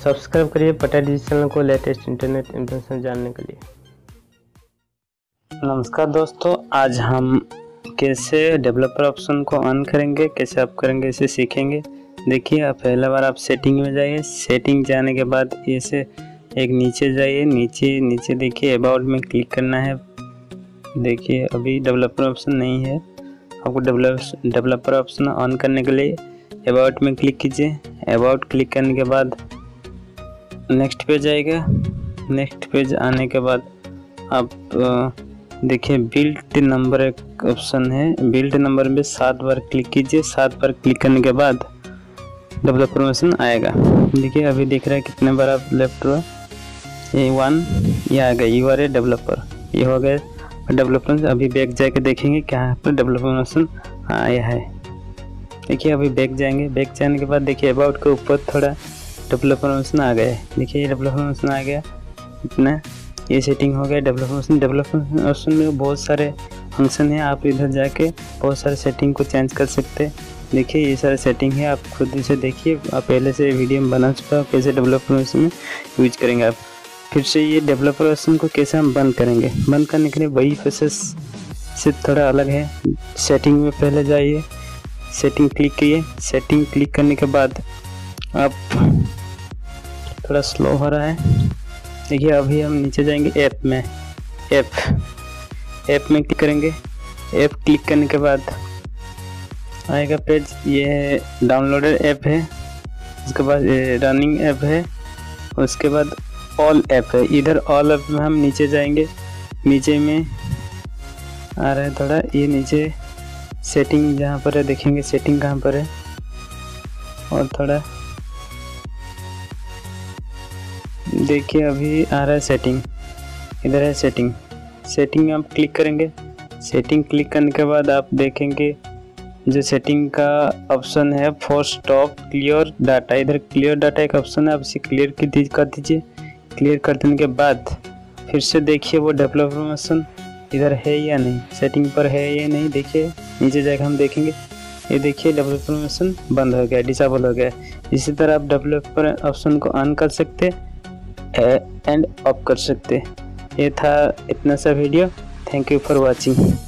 Subscribe करिए पटा digital channel को लेटेस्ट इंटरनेट इन्फॉर्मेशन जानने के लिए। नमस्कार दोस्तों, आज हम कैसे डेवलपर ऑप्शन को ऑन करेंगे, कैसे आप करेंगे इसे सीखेंगे। देखिए, आप पहला बार आप सेटिंग में जाइए। सेटिंग जाने के बाद ऐसे एक नीचे जाइए, नीचे देखिए अबाउट में क्लिक करना है। देखिए अभी डेवलपर ऑप्शन नहीं है, आपको डेवलपर ऑप्शन ऑन करने के लिए अबाउट में क्लिक कीजिए। अबाउट क्लिक करने के बाद नेक्स्ट पेज आएगा। नेक्स्ट पेज आने के बाद आप देखिए बिल्ड नंबर एक ऑप्शन है। बिल्ड नंबर में 7 बार क्लिक कीजिए। 7 बार क्लिक करने के बाद डेवलपर ऑप्शन आएगा। देखिए अभी दिख रहा है कितने बार आप लेफ्ट हुआ, ये 1 ये आ गया, यू आर ए डेवलपर, ये हो गया डेवलपर। अभी बैक जाके देखेंगे क्या पर डेवलपर ऑप्शन आया है। देखिए अभी बैक जाएंगे। बैक जाने के बाद देखिए अबाउट के ऊपर थोड़ा डेवलपर ऑप्शन आ गया है। देखिए ये डेवलपर ऑप्शन आ गया, इतना ये सेटिंग हो गया डेवलपर ऑप्शन। डेवलपर ऑप्शन में बहुत सारे फंक्शन है, आप इधर जाके बहुत सारे सेटिंग को चेंज कर सकते हैं। देखिए ये सारे सेटिंग है, आप खुद इसे देखिए। आप पहले से वीडियो में बना चुका है कैसे डेवलपर ऑप्शन में यूज करेंगे आप। फिर से ये डेवलपर ऑप्शन को कैसे हम बंद करेंगे, बंद करने के लिए वही प्रोसेस से थोड़ा अलग है। सेटिंग में पहले जाइए, सेटिंग क्लिक कीजिए। सेटिंग क्लिक करने के बाद आप थोड़ा स्लो हो रहा है। देखिए अभी हम नीचे जाएंगे ऐप में। ऐप में क्लिक करेंगे। ऐप क्लिक करने के बाद आएगा पेज, ये डाउनलोडेड ऐप है, उसके बाद रनिंग ऐप है, उसके बाद ऑल ऐप है। इधर ऑल ऐप में हम नीचे जाएंगे। नीचे में आ रहा है थोड़ा, ये नीचे सेटिंग जहाँ पर है देखेंगे सेटिंग कहाँ पर है, और थोड़ा देखिए अभी आ रहा है सेटिंग, इधर है सेटिंग। सेटिंग में आप क्लिक करेंगे। सेटिंग क्लिक करने के बाद आप देखेंगे जो सेटिंग का ऑप्शन है फॉर स्टॉप क्लियर डाटा, इधर क्लियर डाटा एक ऑप्शन है, आप इसे क्लियर कर दीजिए। क्लियर कर देने के बाद फिर से देखिए वो डेवलपर ऑप्शन इधर है या नहीं, सेटिंग पर है या नहीं। देखिए नीचे जाकर हम देखेंगे, ये देखिए डेवलपर ऑप्शन बंद हो गया, डिसेबल हो गया। इसी तरह आप डेवलपर ऑप्शन को ऑन कर सकते एंड ऑफ कर सकते। ये था इतना सा video. Thank you for watching.